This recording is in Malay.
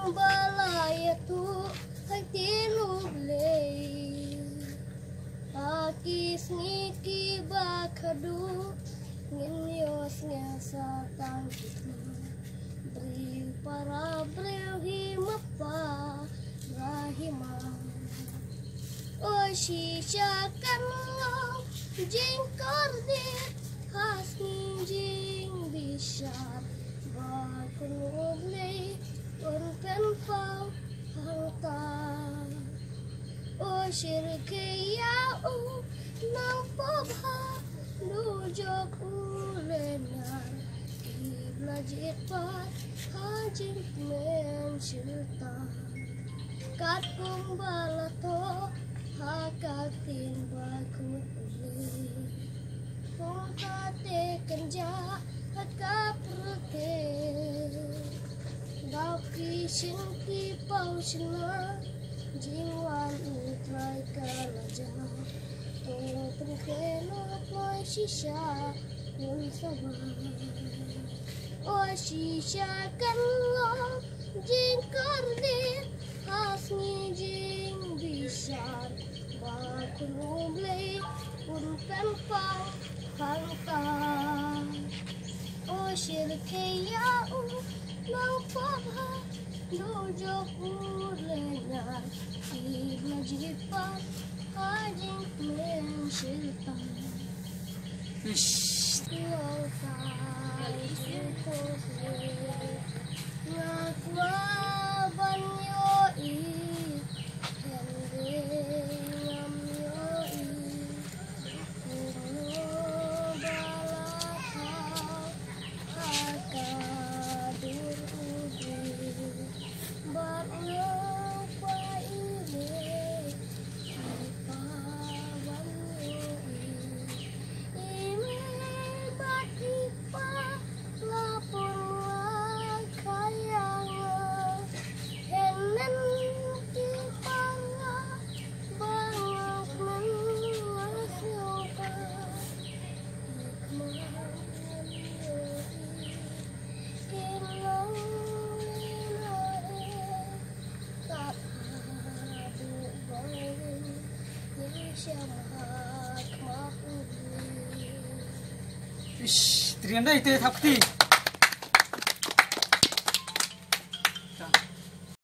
balaya tu hatilu blei akis ngiki bakadu nginyos ngasa tangkitu beri para breu himapa rahima o shishakan lo jingkor di hasni jing bishar bakunu blei unpen pau hangta o shirke yau nang pobha nujok ulenar kiblajit pat hajing men shirta kat kumbalato hakak timba kutli pongkate kenja hakap rute Gau kishin ki pau shina jingwan utrai kalaja to pengkelo ploi shisha nui sama o shisha kan lo jing kardir hasni jing bishar bakunu blei unpen pau hangta o shirke yau nang pobha nujok ulenar kiblajit pat hajing men shilta Lota jikose ngakwa banyo i hende ngam yo i kuno balata akadur ubi barno paire ipa banyo i Ish, terian dah itu takti.